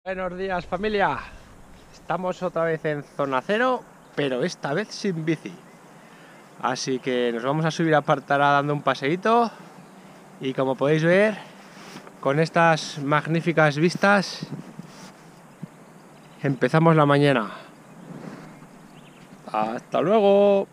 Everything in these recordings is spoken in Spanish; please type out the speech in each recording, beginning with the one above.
Buenos días, familia. Estamos otra vez en zona cero, pero esta vez sin bici. Así que nos vamos a subir a Partarà dando un paseíto. Y como podéis ver, con estas magníficas vistas, empezamos la mañana. ¡Hasta luego!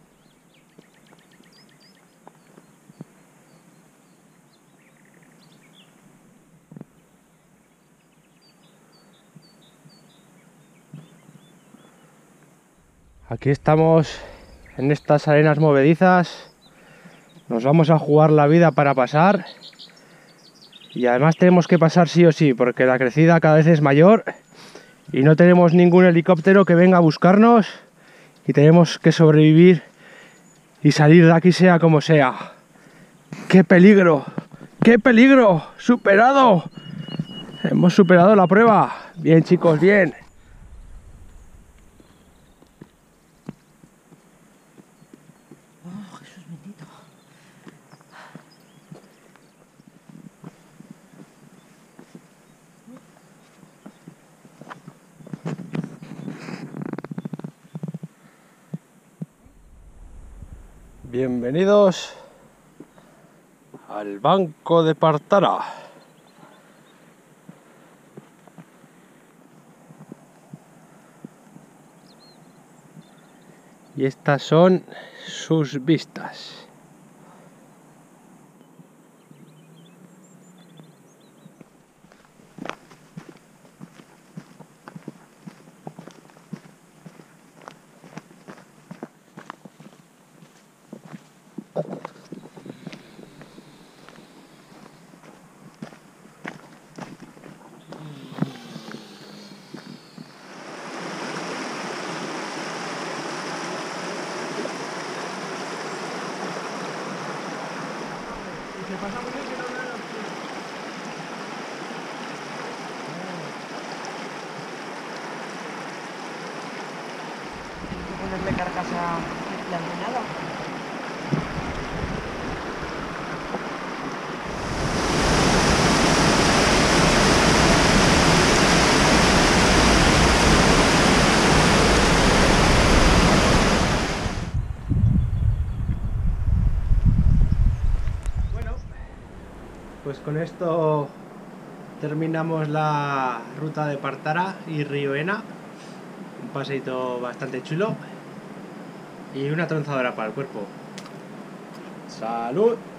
Aquí estamos en estas arenas movedizas. Nos vamos a jugar la vida para pasar. Y además tenemos que pasar sí o sí, porque la crecida cada vez es mayor. Y no tenemos ningún helicóptero que venga a buscarnos. Y tenemos que sobrevivir y salir de aquí sea como sea. ¡Qué peligro! ¡Qué peligro! ¡Superado! Hemos superado la prueba. Bien, chicos, bien. Oh, Jesús bendito. Bienvenidos al banco de Partarà. Y estas son sus vistas. Ponerle carcasa la empinada. Bueno, pues con esto terminamos la ruta de Partarà y Río Ena. Un paseito bastante chulo y una tronzadora para el cuerpo. ¡Salud!